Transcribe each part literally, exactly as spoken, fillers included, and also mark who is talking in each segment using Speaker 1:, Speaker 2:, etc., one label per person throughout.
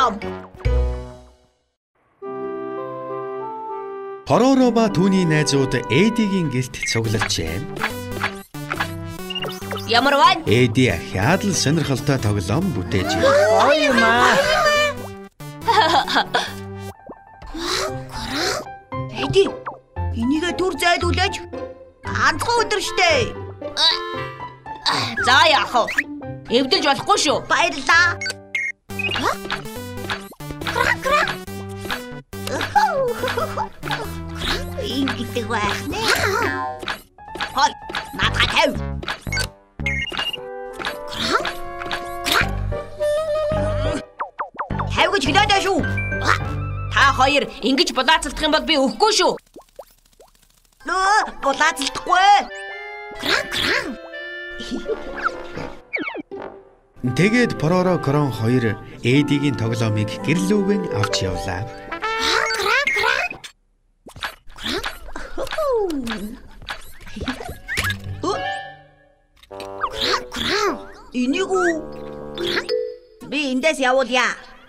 Speaker 1: тоглоом.
Speaker 2: Пороро ба түүний найзууд Эдигийн гэрт цугларчээ.
Speaker 1: Ямар байна?
Speaker 2: Эди ахаад л сонирхолтой тоглоом бүтээж байна.
Speaker 3: Гоё юм аа.
Speaker 1: Эди, энийгээ түр зайлуулаач. Ганцхан өдөр штэ. За яах вэ? Эвдэлж болохгүй шүү. Баярлалаа. Ингэдэг байх нэ. Хой, наадхаа тавь. Тавьж хэлээд шүү. Та хоёр ингэж булаацалдах юм бол би өгөхгүй шүү. Нөө, булаацалдахгүй. Кран кран.
Speaker 2: Тэгээд Пороро Крон хоёр Эдигийн тоглоомыг гэрлүүгэн авч явлаа.
Speaker 1: Кран кран. Кран. Кран кран. Энийг үү? Би эндээс явуулъя.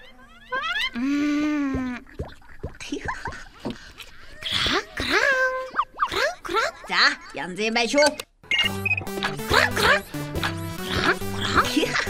Speaker 1: Кран кран. Кран кран. За, янз юм байна шүү. Кран кран. Кран кран.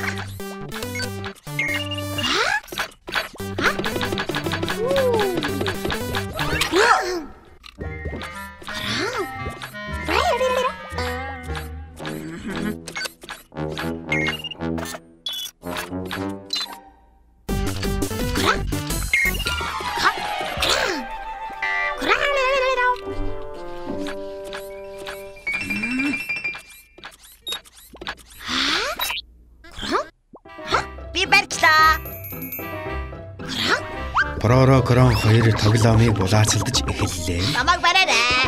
Speaker 2: Пороро Крон хоёр тоглоомыг булаацалдаж эхэллээ.
Speaker 1: Намайг бараарай.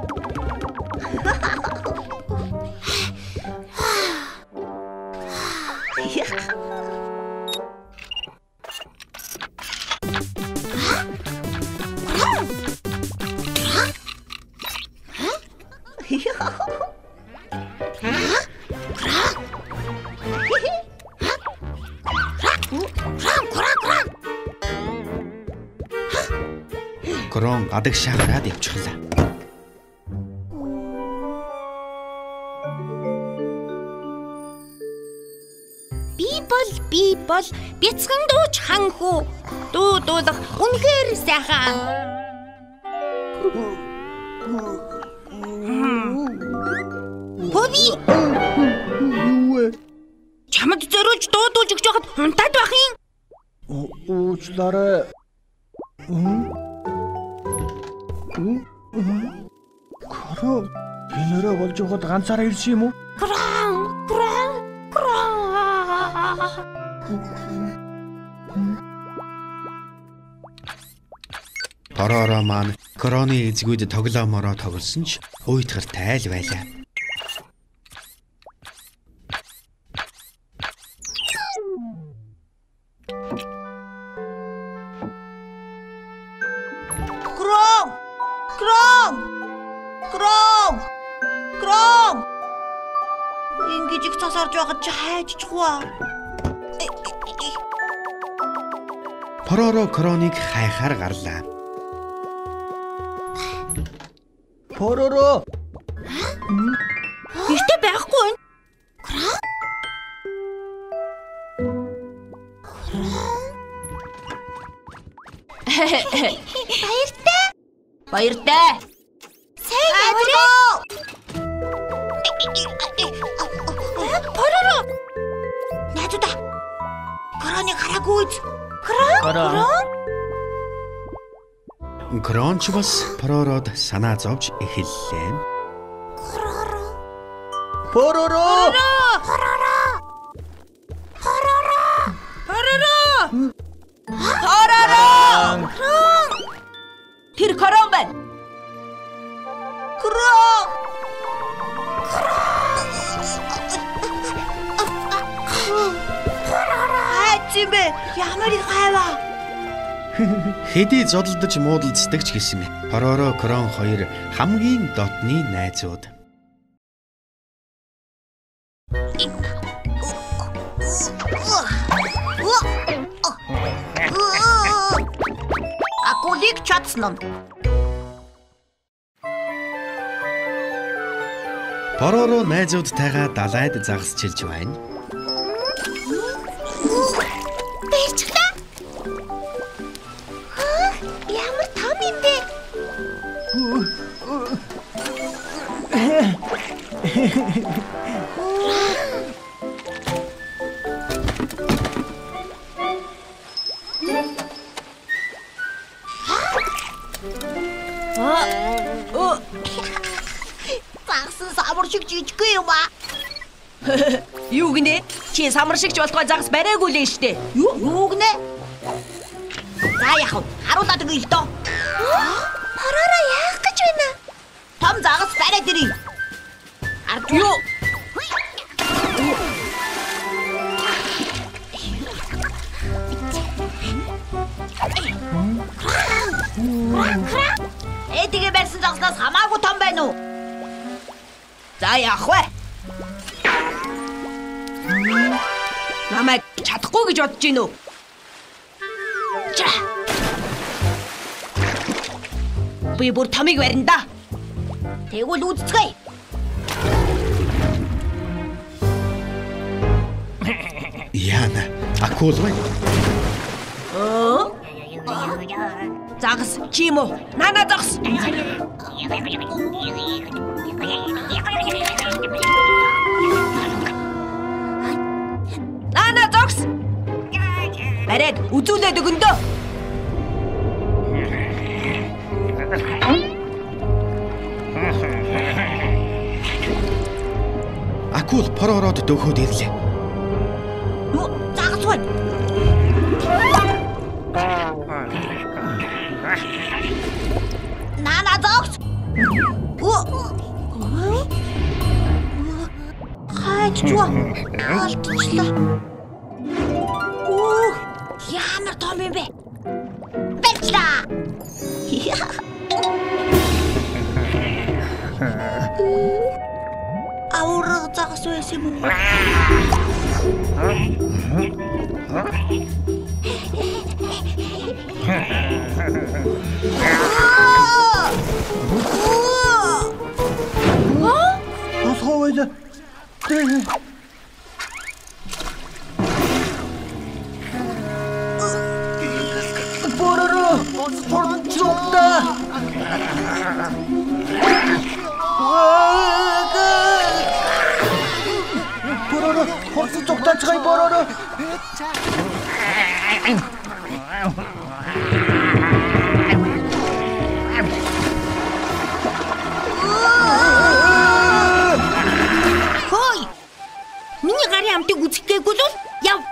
Speaker 2: Крон адаг шахаад явчихлаа.
Speaker 1: Би бол би бол бяцхан дууч ханхүү. Дуу дуулах үнэхээр сайхан. Поби.
Speaker 3: Юу вэ?
Speaker 1: Чамд зориулж дуу дуулж өгч байхад унтаад байх юм.
Speaker 3: Уучлаарай. Коро бинэрэ болж явахад ганцаараа ирсэн юм уу?
Speaker 1: Кран кран кран.
Speaker 2: Пороро маань Кроны эзгүүд тоглоомороо тоглосон ч уйтгар тайл байлаа.
Speaker 1: Крон! Крон! Крон! Крон! Ингэж их цас орж байгаад чи хайчихгүй аа.
Speaker 2: Пороро Кроныг хайхаар гарлаа.
Speaker 3: Пороро.
Speaker 1: Гэртээ байхгүй байна. Крон? Баяртай. Баяртай. Сайн яваарай. Пороро. Найдаа. Кроныг хараагүй. Крон?
Speaker 2: Крон ч бас Порород санаа зовж эхэллээ.
Speaker 1: Пороро.
Speaker 3: Пороро.
Speaker 1: Пороро. Пороро. Пороро. Пороро. Крон. Тэр Крон байна. Крон. Пороро. Хачимэ, ямар их хайваа.
Speaker 2: Хэдий зодолдож муудалцдаг ч гэсэн Пороро Крон хоёр хамгийн дотны найзууд.
Speaker 1: нэг чадсан нь.
Speaker 2: Пороро найзуудтайгаа далайд загасчилж байна.
Speaker 1: Бэрчлээ. Аа, ямар том юм бэ? Загас самар шиг жижиггүй юм аа.
Speaker 4: Юу гинэ? Чи самар шигч болтгой загас бариагүй л штэ.
Speaker 1: Юу юу гинэ? За яах вэ? Харуулаад өгье л доо. Пороро яах гэж байна? Том загас бариад ирье. Ард юу? Эдигээ барьсан загснаас хамаагүй том байна уу?
Speaker 4: За яах вэ? Намайг чадахгүй гэж бодож гин үү?
Speaker 1: Ча.
Speaker 4: Би бүр томыг барина да.
Speaker 1: Тэгвэл үзцгээе.
Speaker 2: Яна, акул байна.
Speaker 4: Оо? Загас чи юм уу? Нана загас. Нана загас. Барайд үзүүлээд өгөндөө.
Speaker 2: Акул поророод дөхөөд ирлээ.
Speaker 1: Юу? Загас байна. Нана загас. Оо. Хайчваа. Алтлаа. Оо, ямар том юм бэ? Бэлтлаа. Авраг загас байсан юм уу?
Speaker 3: Асхойла. Пороро, порон чокта. Пороро, порон чокта чай пороро.
Speaker 1: Хой! Миний гарын амтыг үзэх гээгүй л яв.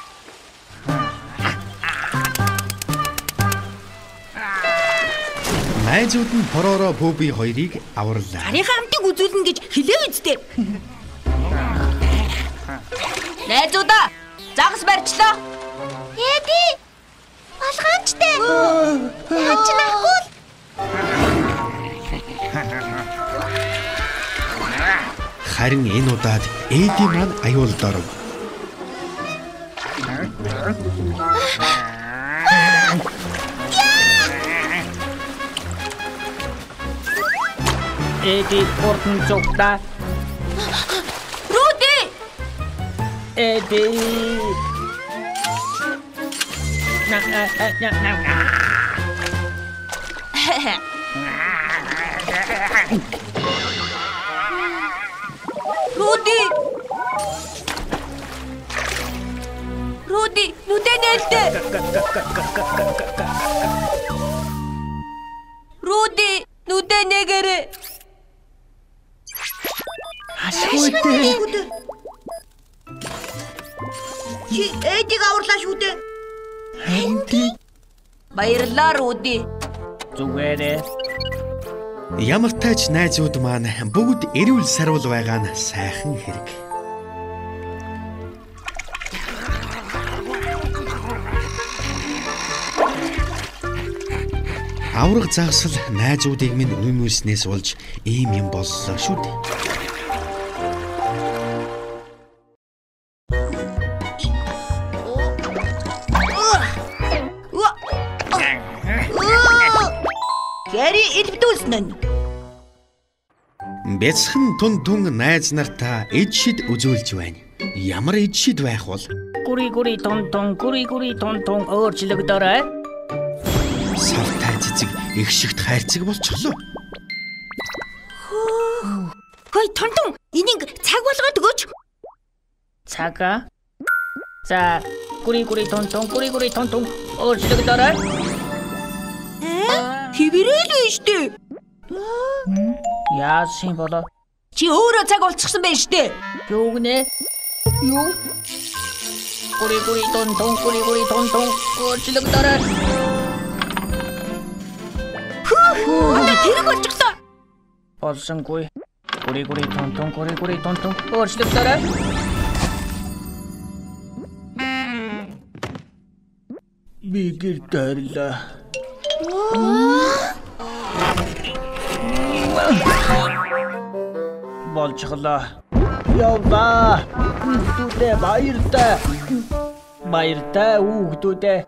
Speaker 2: Найзууд нь Пороро Пуби хоёрыг аварлаа.
Speaker 1: Гарынхаа амтыг үзүүлнэ гэж хэлээ үсттэй.
Speaker 4: Найзуудаа загас барьчлаа.
Speaker 1: Эди! Болгоомжтой. Хаач нахгүй л.
Speaker 2: Харин энэ удаад Эди маань аюулд оров.
Speaker 5: Эди порон чокта.
Speaker 4: Руди!
Speaker 5: Эди. На на на на.
Speaker 4: Руди! Руди, нүдэн нээлттэй. Руди, нүдэн нэгэрэ.
Speaker 3: Асхойтэй.
Speaker 1: Чи Эдиг аварлаа шүү дээ.
Speaker 3: Хэнти.
Speaker 4: Баярлалаа Руди.
Speaker 5: Зүгээрээ.
Speaker 2: Ямар тач найзууд маань бүгд эрүүл сарвал байгаа нь сайхан хэрэг. Авраг загсал найзуудыг минь үймүүлснээс болж ийм юм боллоо шүү дээ.
Speaker 1: нь.
Speaker 2: Бяцхан тун тун найз нартаа эд шид үзүүлж байна. Ямар эд шид байх бол?
Speaker 5: Гүри гүри тун тун гүри гүри тун тун өөрчлөгдөрөө.
Speaker 2: Савтай цэцэг их шигт хайрцаг болчихлоо.
Speaker 1: Хөөе Тунтун, энийг цаг болгоод өгөөч.
Speaker 5: Цага. За гүри гүри тун тун гүри гүри тун тун өөрчлөгдөрөө.
Speaker 1: Хэвээрээ л байна штэ.
Speaker 5: Яасан болоо?
Speaker 4: Чи өөрөө цаг болчихсон байж штэ.
Speaker 5: Юу гинэ? Юу? Гүри гүри тун тун гүри гүри тун тун өөрчлөгдөрөө.
Speaker 1: Одоо тэрэг болчихлоо.
Speaker 5: Болсонгүй. Гүри гүри тун тун гүри гүри тун тун өөрчлөгдөрөө.
Speaker 3: Би гэр дайрлаа.
Speaker 5: Болчихлоо. Яваа. Хүүхдүүдээ баяртай. Баяртай хүүхдүүдээ.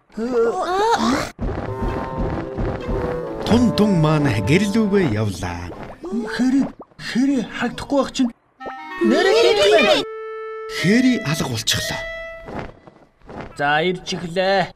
Speaker 2: Тун тун маань гэрлүүгээ явлаа.
Speaker 3: Хэри хэри харагдахгүй байх чинь.
Speaker 5: Нэрээ
Speaker 2: Хэри алга болчихлоо.
Speaker 5: За ирж иглээ.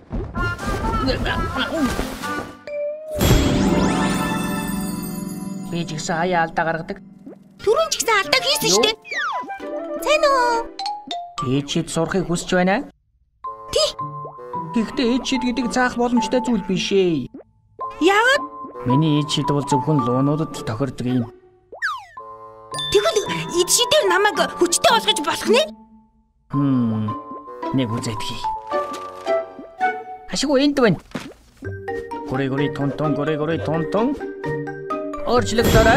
Speaker 5: Би ч гэсэн хаяа алдаа гаргадаг.
Speaker 1: Түрүүн ч гэсэн алдаа хийсэн штэ. Сайн уу?
Speaker 5: Ээчид сурахыг хүсэж байна.
Speaker 1: Тий.
Speaker 5: Гэхдээ ээчид гэдэг заах боломжтой зүйл биш ээ.
Speaker 1: Яагаад?
Speaker 5: Миний ээчид бол зөвхөн луунуудад л тохирдог юм.
Speaker 1: Тэгвэл эд шидээр намайг хүчтэй болгож болох нэ?
Speaker 5: Хм. Нэг үзэдгий. Ашиггүй энд байна. Гүри гүри тун тун гүри гүри тун тун. Өөрчлөгдөрөө.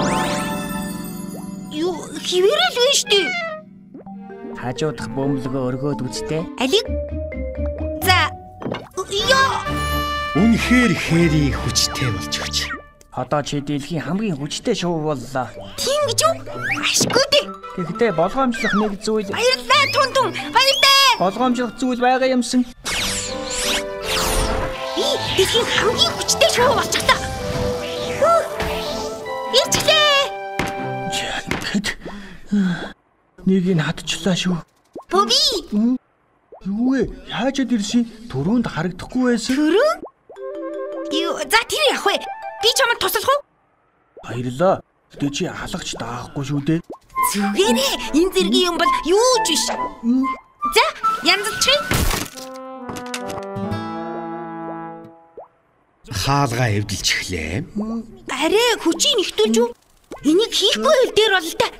Speaker 1: Юу хэвээрээ л байна штэ.
Speaker 5: Хажуудах бөмбөлгөө өргөөд үзтээ.
Speaker 1: Алиг. За. Яа.
Speaker 2: Үнэхээр Хэри хүчтэй болж өгч.
Speaker 5: Одоо чи дэлхийн хамгийн хүчтэй шувуу боллоо.
Speaker 1: Тийм гэж үү? Ашгүй дээ.
Speaker 5: Гэхдээ болгоомжлох нэг зүйл.
Speaker 1: Баярлалаа Тунтун. Баярлалаа.
Speaker 5: Болгоомжлох зүйл байгаа юмсан.
Speaker 1: Би дэлхийн хамгийн хүчтэй шоу болчихлоо. Ирчлээ.
Speaker 3: Тэгэд нэг нь хатчлаа шүү.
Speaker 1: Боби.
Speaker 3: Юу вэ? Яажад ирсэн? Түрүүнд харагдахгүй байсан.
Speaker 1: Түрүү? Юу, за тэр явах вэ? Би чамд туслах уу?
Speaker 3: Баярлаа. Тэ чи халагч даахгүй шүү дээ.
Speaker 1: Зүгээрээ. Энэ зэргийн юм бол юу ч биш. За, янзлчих.
Speaker 2: Хаалгаа эвдэлж эхлэв.
Speaker 1: Арай хүчийг нэгтүүлж үү? Энийг хийхгүй хэл дээр бол та.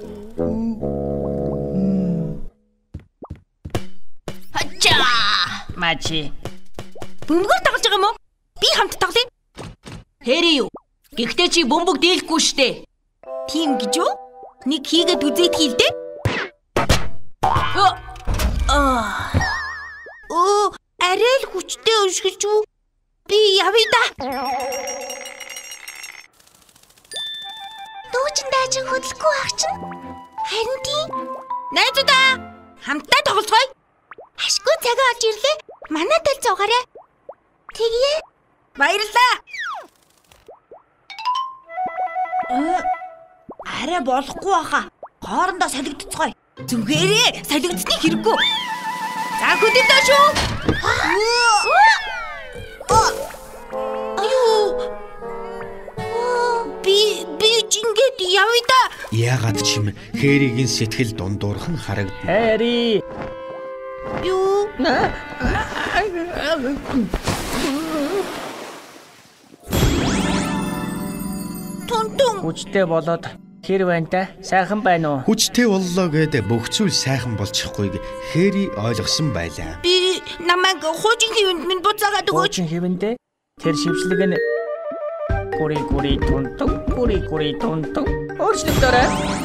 Speaker 4: Хача.
Speaker 5: Мачи.
Speaker 1: Бөмбөгөөр тоглож байгаа юм уу? Би хамт тоглоё.
Speaker 4: Хэри юу? Гэхдээ чи бөмбөг дийлэхгүй штэ.
Speaker 1: Тийм гэж үү? Нэг хийгээд үзээд хийлдэ.
Speaker 4: Аа.
Speaker 1: Оо, арай л хүчтэй өшгөлж үү? Би явъя да. Дуучин дайчин хөдлөхгүй ах чинь. Харин тийм. Найзуудаа хамтдаа тоглоцгоё. Ашгүй цагаа олж ирлээ. Манай тал цугаарай. Тэгье. Баярлалаа.
Speaker 4: Арай болохгүй баха. Хоорондоо солигдцгоё.
Speaker 1: Зүгээрээ солигдсны хэрэггүй. За хөдөлөө шүү. Аюу. Би би чингээд явъя да.
Speaker 2: Яагаад ч юм Хэригийн сэтгэл дундуурхан харагдана.
Speaker 5: Хэри.
Speaker 1: Юу? Тунтун.
Speaker 5: Хүчтэй болоод хэр байна та? Сайхан байна уу?
Speaker 2: Хүчтэй боллоо гэдэг бүх зүйл сайхан болчихгүйг Хэри ойлгосон байлаа.
Speaker 1: Би намайг хуучин хэвэнд минь буцаагаад өгөөч.
Speaker 5: Хуучин хэвэндээ тэр шившлэг нь гүри гүри тун тун гүри гүри тун тун өөрчлөгдөрөө.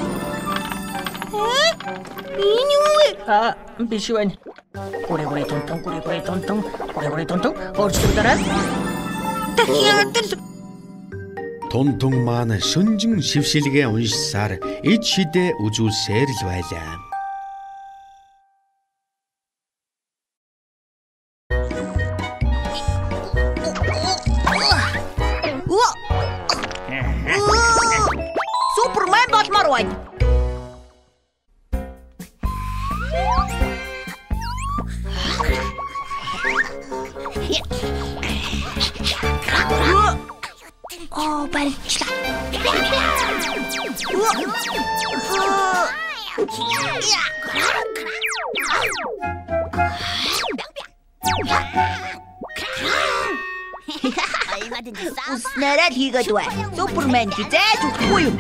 Speaker 1: Энэ юу вэ?
Speaker 5: Аа биш байна. Гүри гүри тун тун гүри гүри тун тун гүри гүри тун тун өөрчлөгдөрөө.
Speaker 1: Дахиад л
Speaker 2: Тун тун маань шүнжин шившилгээ уншсаар эд шидэ үзүүлсээр л байлаа.
Speaker 4: Супермен болмоор байна.
Speaker 1: Оо, барилчлаа.
Speaker 4: Уснараа л хийгээд бай. Супермен хизээж үхэхгүй юм.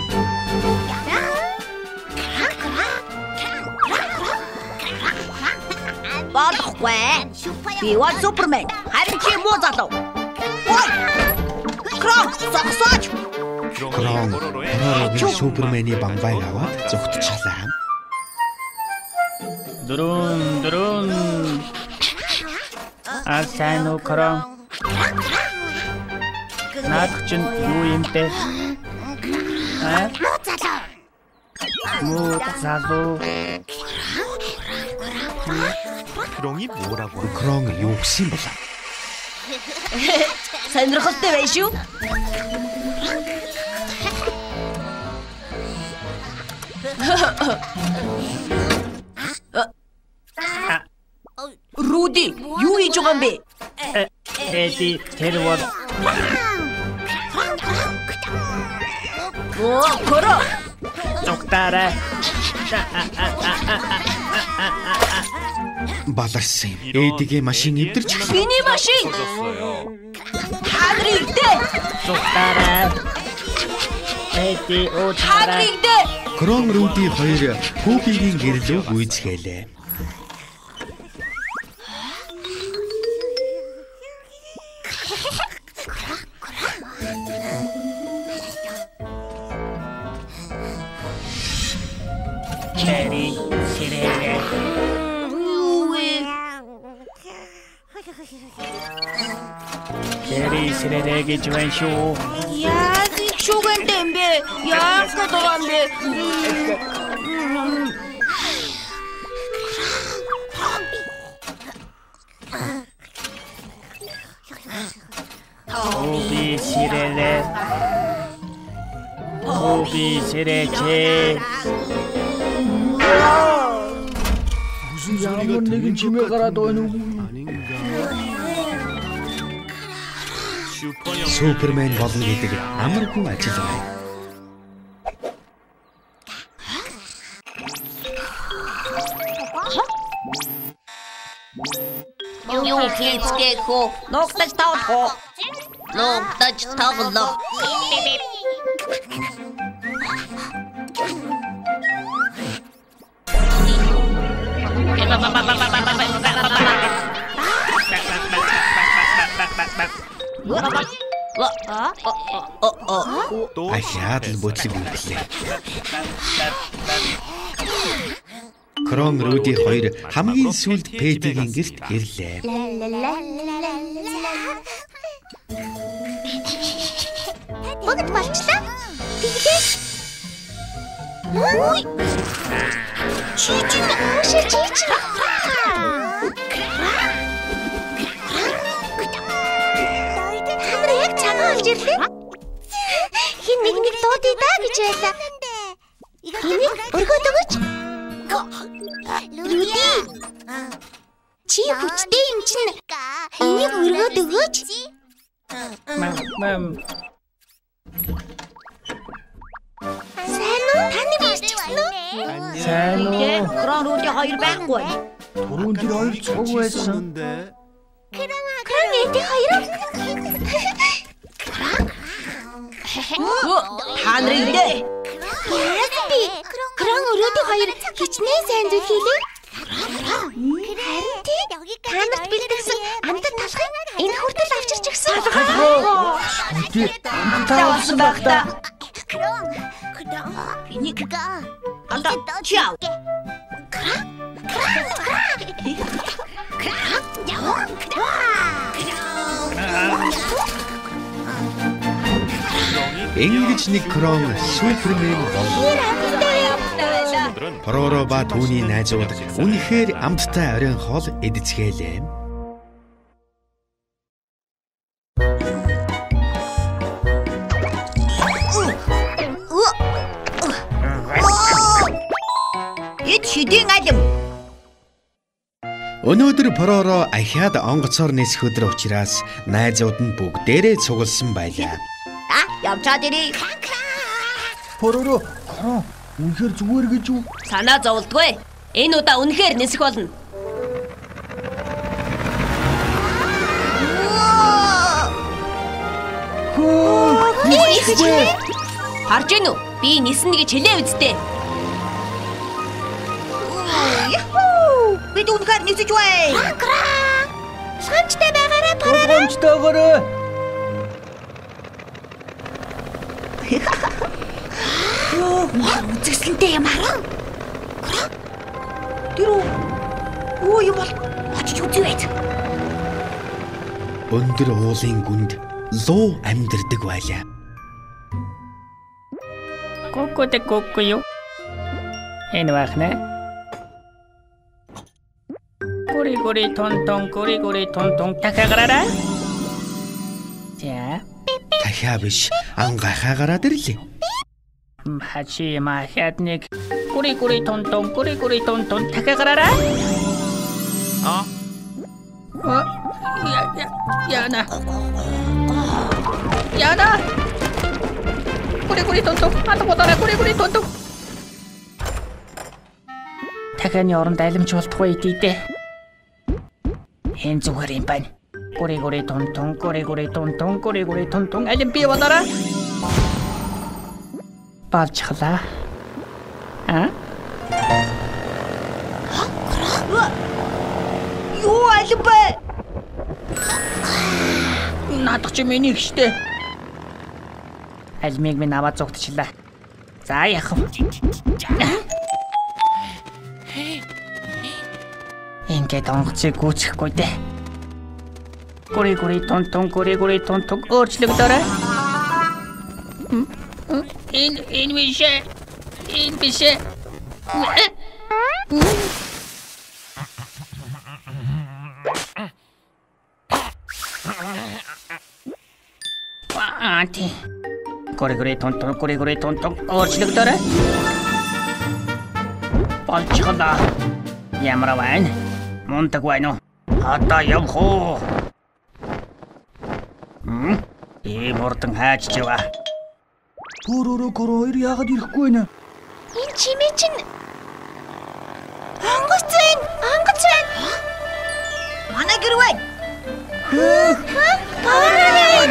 Speaker 4: Болохгүй. Би бол Супермен. Харин чи муу залуу. Ой! Крон, зогсооч.
Speaker 2: Крон Крон Супермений бамбайг аваад зүгтчихлаа.
Speaker 5: Дөрөн дөрөн. А сайн уу Крон? Наадах чинь юу юм бэ? Аа? Муу залуу.
Speaker 3: 그롱이 뭐라고?
Speaker 2: Крон юу гэсэн бэ?
Speaker 4: Сонирхолтой байна шүү. Руди, юу хийж байгаа юм бэ?
Speaker 5: Эди тэр бол
Speaker 4: Оо, Коро.
Speaker 5: зүгтаарай.
Speaker 2: Баларсан юм. Эдигээ машин эвдэрч эхлэв.
Speaker 4: Биний машин. Хадрыг дээ.
Speaker 5: Зүгтаарай. Эди уучаарай.
Speaker 4: Хадрыг дээ.
Speaker 2: Крон Руди хоёр Пупигийн гэрлөө гүйцхээлээ.
Speaker 5: Черри сирэлэ. Черри сирэлэ гэж байна шүү.
Speaker 1: Яа, шүүгэнтэй юм бэ? Яах гээд байгаа юм бэ?
Speaker 5: Уби сирэлэ. Уби сирэлэ.
Speaker 3: 무슨 소리가 들리는
Speaker 5: 집에 가라도
Speaker 3: 아닌가? 슈퍼형
Speaker 2: Супермен болно гэдэг амаргүй ажил байна.
Speaker 4: Юу хийцгээ хөө? Ногтож тавлах. Ногтож тавлах.
Speaker 2: Ахаад л бүтлэг үлдлээ. Крон Руди хоёр хамгийн сүүлд Пэтигийн гэрт ирлээ.
Speaker 1: Бүгд болчлаа. Тэглээ. Ой. Чи чи чи чи чи. Хамрыг цагаан олж ирлээ. Хин нэг нэг дуудъя да гэж байлаа. Энийг өргөөд өгөөч. Руди. Чи хүчтэй юм чинь. Энийг өргөөд өгөөч.
Speaker 5: Мам мам.
Speaker 1: Сайн уу? Таны бичсэн үү?
Speaker 5: Сайн уу?
Speaker 4: Крон Руди хоёр байхгүй.
Speaker 3: 도론 길 얼 쏘고 했었는데
Speaker 1: Крон эди хоёр.
Speaker 4: Хадрыг дээ.
Speaker 1: Яасти. Крон өрөөдөө хоёр хичнээн сайн зүйл хийлээ. Харин тий. Танарт бэлтгэсэн амтад талхыг энэ хүртэл авчирч гисэн.
Speaker 3: 어디
Speaker 4: Тавсан байх та. Энийг анда чаав.
Speaker 2: Ингэж нэг Крон Супермен боллоо. Пороро ба түүний найзууд үнэхээр амттай оройн хоол эдэцгээлээ.
Speaker 4: Альбийн алим.
Speaker 2: Өнөөдөр Поророо ахиад онгоцоор нисэх өдөр учраас найзууд нь бүгдээрээ цугласан байлаа.
Speaker 4: А, явчаад ирээ.
Speaker 3: Поророо, Коро, үнэхээр зүгээр гэж үү?
Speaker 6: Санаа зовлдгүй. Энэ удаа үнэхээр нисэх болно. Харж гин үү? Би ниснэ гэж хэлээ үсттэй.
Speaker 4: Яхуу! Бид үнэхээр нисэж бай.
Speaker 1: Санчтай байгаарай Поророо.
Speaker 3: Гомчтойгоорой.
Speaker 4: Йоо, үзэсгэлэнтэй юм хараа. Тэр үү? Оо юм бол очиж үзье байт.
Speaker 2: Өндөр уулын гүнд луу амьдардаг байлаа.
Speaker 5: Коко де коко юу? Энэ вахна. Гори гори тон тон гори гори тон тон тахагараа. За.
Speaker 2: Дахиа биш, ан гахаагараад ирлээ.
Speaker 5: Хачи махадник. Гори гори тон тон гори гори тон тон тахагараа. А? А? Я я яна. Яна. Гори гори тон тон. Ата бодорой гори гори тон тон. Даханы оронд алимч болтугай идэ. Хэн зүгээр юм байна. Гори гори тон тон гори гори тон тон гори гори тон тон алим би бодорой. Балчхлаа. А?
Speaker 4: Юу алим бэ?
Speaker 5: Наадах чи миний гэжтэй. Альмиг минь аваад зогтчлаа. За яах вэ? Ингээд онгоцыг гүйцэхгүй дээ. Гори гори тон тон гори гори тон тон өөрчлөгдөөрэй. Энэ энэ бишээ. Энэ бишээ. Анти. Гори гори тон тон гори гори тон тон өөрчлөгдөөрэй. Болчихлоо. Ямар байна? Мундаг байна уу? Одоо явах уу? Хм? Ийм урдан хайж яваа.
Speaker 3: Поророо, Коро хоёр яагаад ирэхгүй байна?
Speaker 1: Энэ чимээ чинь онгоц байна. Онгоц байна.
Speaker 4: Манай гэр байна.
Speaker 1: Поророо.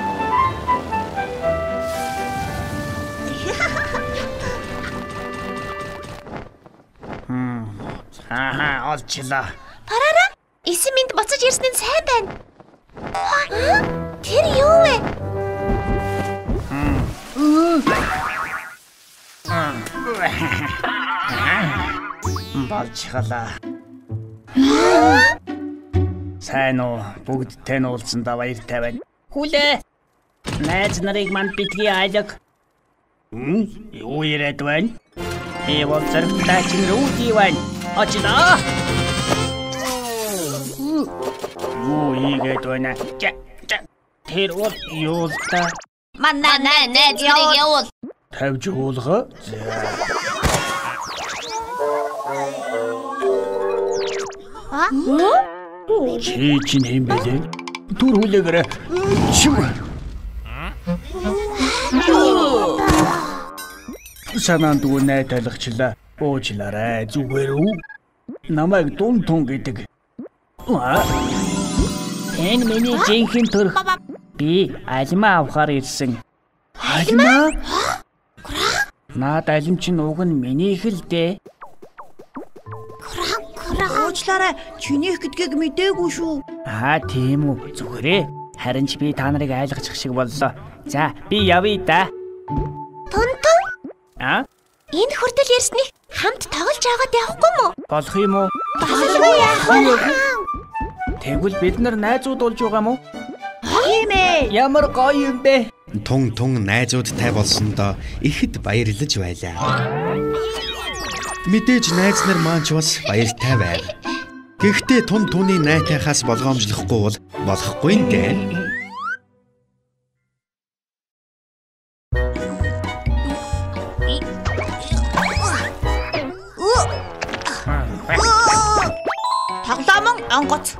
Speaker 5: Хм. Аа, олчлаа.
Speaker 1: Поророо. Эсэмэнд буцаж ирсэн нь сайн байна. Тэр юу вэ?
Speaker 5: Болчихлоо. Сайн уу? Бүгдтэй нь уулзсандаа баяртай байна. Хүлээ. Найз нарыг манд битгий айлаг. Хм? Юу яриад байна? Би бол зэрэгтэй чинь рүү байна. Очилоо. Юу ийгээд байна? Тэр бол юу л та?
Speaker 6: Манай найз нарыг явуул.
Speaker 3: Тавьж уулгаа.
Speaker 1: А?
Speaker 3: Чи чинь юм бэ? Түр хүлээгээрэй. Чив. Санаанд дүү найталгачлаа. Уучлаарай. Зүгээр үү? Намайг дун тун гэдэг. Аа.
Speaker 5: Энэ миний жинхэнэ төрх. Би алимаа авахар ирсэн.
Speaker 3: Алимаа?
Speaker 5: Наад алим чинь уг нь минийх л дээ.
Speaker 4: Уучлаарай. Чинийх гэдгийг мэдээгүй шүү.
Speaker 5: Аа тийм үү. Зүгээрээ. Харин ч би та нарыг айлгачих шиг боллоо. За, би явъя да.
Speaker 1: Тунтун.
Speaker 5: Аа?
Speaker 1: Энэ хүртэл ярьсныг хамт тоглож аваад явахгүй мó?
Speaker 5: Болох юм уу?
Speaker 1: Болгүй яах вэ?
Speaker 5: Тэгвэл бид нар найзууд болж байгаа мó?
Speaker 4: Тийм ээ.
Speaker 5: Ямар гоё юм бэ?
Speaker 2: Тун тун найзуудтай болсондоо ихэд баярлаж байлаа. Мэдээж найз нар маань ч бас баяртай байв. Гэхдээ тун туны найтайхаас болгоомжлохгүй бол болохгүй юм дээ.
Speaker 4: онгоц.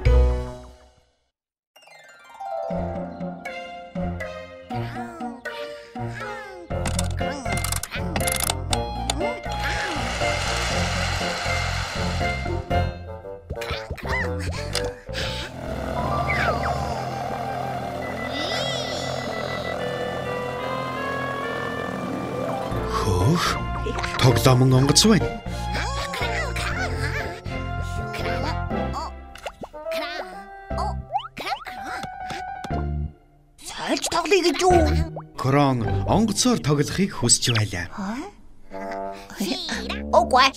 Speaker 2: Хөөх. Тоглоомон онгоц байна.
Speaker 4: Сольж тоглоё гэж юу?
Speaker 2: Крон онгоцоор тоглохыг хүсэж байлаа.
Speaker 4: Окей.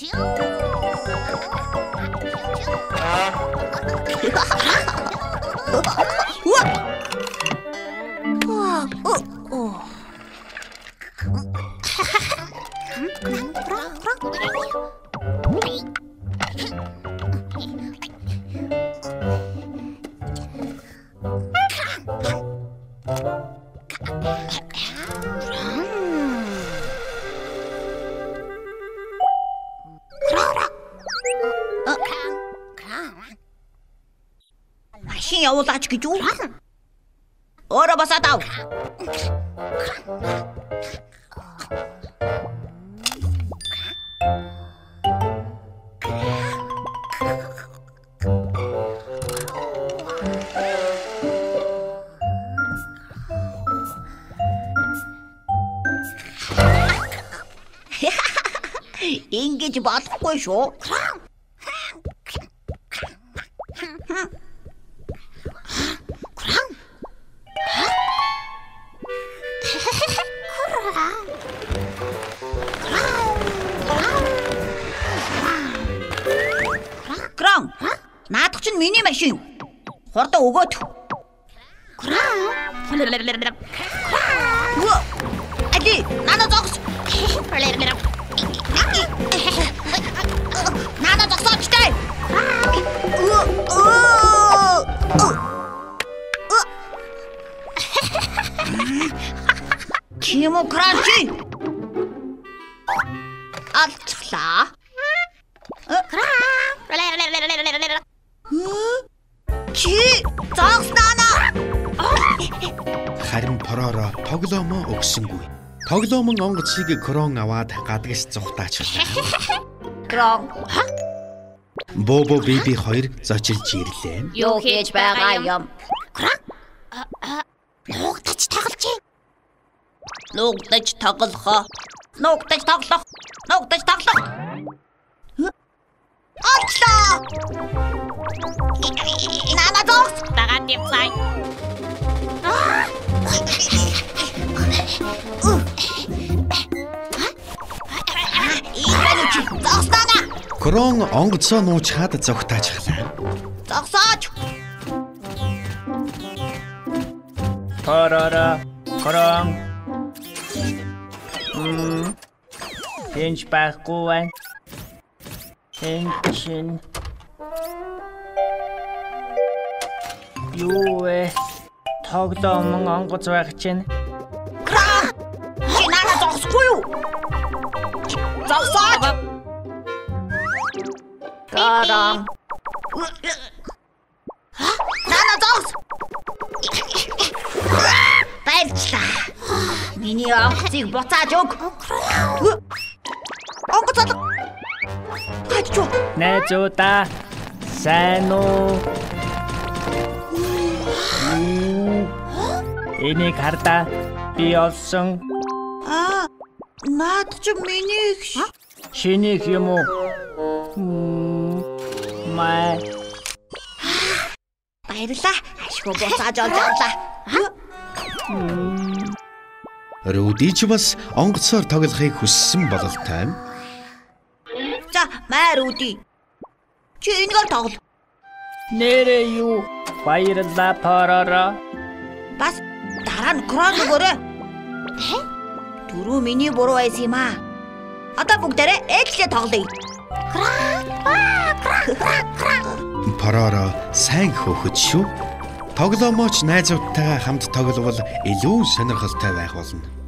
Speaker 4: Машин явуулаач гэж үү? Өөрөө басаад ав. Ингэж болохгүй шүү. Крон, наадах чинь миний машин. Хурдан өгөөд. Ади, надад зогс. Надад зогсооч дээ. Чимо крачи. Алцлаа. Чи зогсноо.
Speaker 2: Харин Пороро тоглоомоо өгсөнгүй. Тоглоомон онгоцыг Крон аваад гадагш зүхтаачлаа.
Speaker 4: Крон.
Speaker 2: Бобо биби хоёр зочилж ирлээ.
Speaker 4: Юу хийж байгаа юм?
Speaker 1: Нуугдаж тоглож.
Speaker 4: Нуугдаж тоглох. Нуугдаж тоглох. Нуугдаж тоглох. Очлоо. Нана дос.
Speaker 6: Дагаад явцай.
Speaker 4: Иймэрхүү чи зогсноо.
Speaker 2: Крон онгоцоо нуучхаад зогтаачлаа.
Speaker 4: Зогсооч.
Speaker 5: Пороро, Крон. Мм. Энд байхгүй байна. Энд чинь юу вэ? Тоглоомон онгоц байх чинь.
Speaker 4: Крон. Чи надад зогсохгүй юу? Зогсооч. Крон. Нана зогс. Баярлалаа. Миний онгоцыг буцааж өг. Онгоц алга. Хачуу.
Speaker 5: Найзуудаа сайн уу? Энийг хардаа би олсон.
Speaker 4: Аа, наад чи миний их
Speaker 5: Шинийх юм уу? Май.
Speaker 4: баярлаа. Ашгүй буцааж олж авлаа.
Speaker 2: Руди ч бас онгоцоор тоглохыг хүссэн бололтой.
Speaker 4: За, май Руди. Чи энэгээр тогло.
Speaker 5: Нэрээ юу? Баярлалаа Пороро.
Speaker 4: Бас дараа нь Крон өгөөрэй. Түрүү миний буруу байсан юм аа. Одоо бүгдээрээ ээлжлээ тоглоё.
Speaker 2: Пороро сайн хөөхөж шүү. Тоглоомооч найзуудтайгаа хамт тогловол илүү сонирхолтой байх болно.